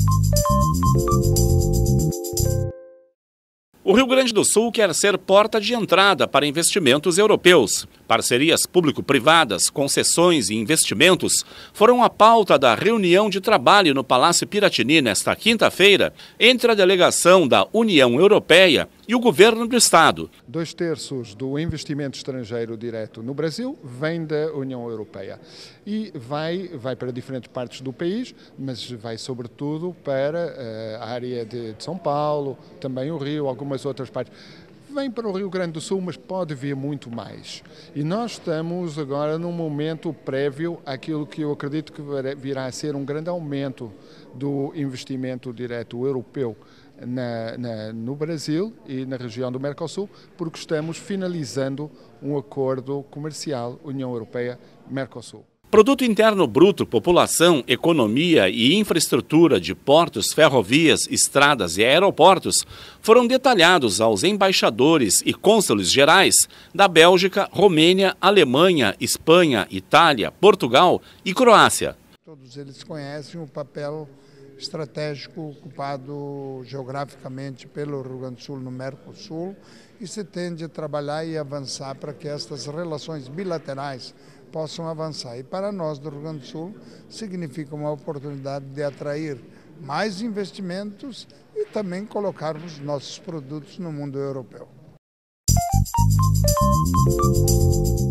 O Rio Grande do Sul quer ser porta de entrada para investimentos europeus. Parcerias público-privadas, concessões e investimentos foram a pauta da reunião de trabalho no Palácio Piratini nesta quinta-feira entre a delegação da União Europeia e o governo do Estado. 2/3 do investimento estrangeiro direto no Brasil vem da União Europeia e vai para diferentes partes do país, mas vai sobretudo para a área de São Paulo, também o Rio, algumas outras partes. Vem para o Rio Grande do Sul, mas pode vir muito mais. E nós estamos agora num momento prévio àquilo que eu acredito que virá a ser um grande aumento do investimento direto europeu no Brasil e na região do Mercosul, porque estamos finalizando um acordo comercial União Europeia-Mercosul. Produto Interno Bruto, população, economia e infraestrutura de portos, ferrovias, estradas e aeroportos foram detalhados aos embaixadores e cônsules gerais da Bélgica, Romênia, Alemanha, Espanha, Itália, Portugal e Croácia. Todos eles conhecem o papel estratégico ocupado geograficamente pelo Rio Grande do Sul no Mercosul e se tende a trabalhar e avançar para que estas relações bilaterais possam avançar. E para nós do Rio Grande do Sul significa uma oportunidade de atrair mais investimentos e também colocarmos nossos produtos no mundo europeu.